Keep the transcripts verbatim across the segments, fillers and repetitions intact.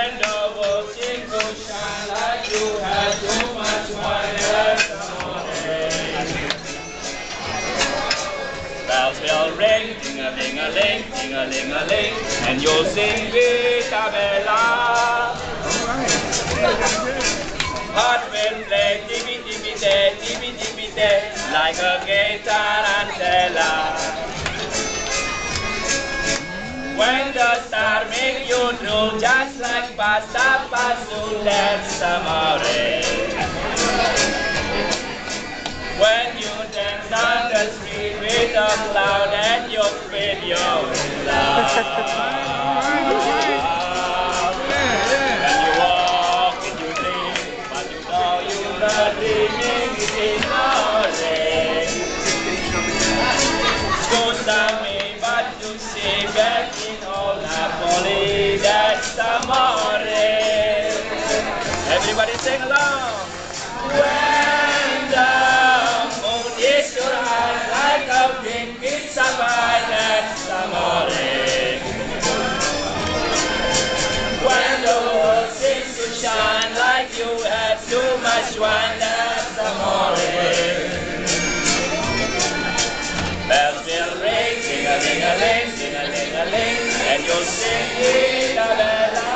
When the world seems to shine like you had too much wine yesterday. Bells will ring, ding-a-ling-a-ling, ding-a-ling-a-ling, and you'll sing Vita Bella. Heart will play tibi-tibi-day, tibi-tibi-day, like a gay tarantella. When the star make you drool, just like pasta pasul, that's amore. When you dance on the street with a cloud and you feel your love. When you walk and you dream, but you know you're not dreaming, it is amore. Scusami, but you see back in old Napoli, that's amore. Everybody sing along. When the moon is your eyes like a pink pizza pie, that's amore. When the world seems to shine like you had too much wine, that's amore. Bells will ring, ding-a-ling-a-ling, ding-a-ling-a-ling, and you'll sing Vita Bella.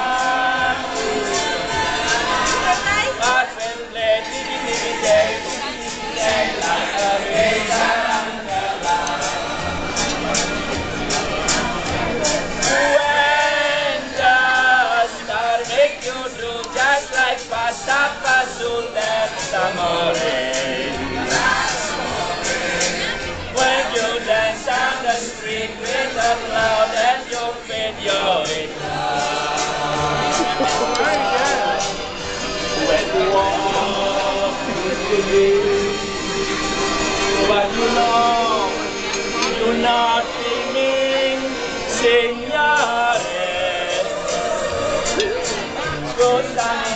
Heart will play, tibi-tibi-day, tibi-tibi-day, like a gay tarantella. When the star make you drool, just like pasta pasul, that's amore. When you dance on the street with a cloud and you feel you're in love. When you walk with me, but you know you're not dreaming, signore. Scusami.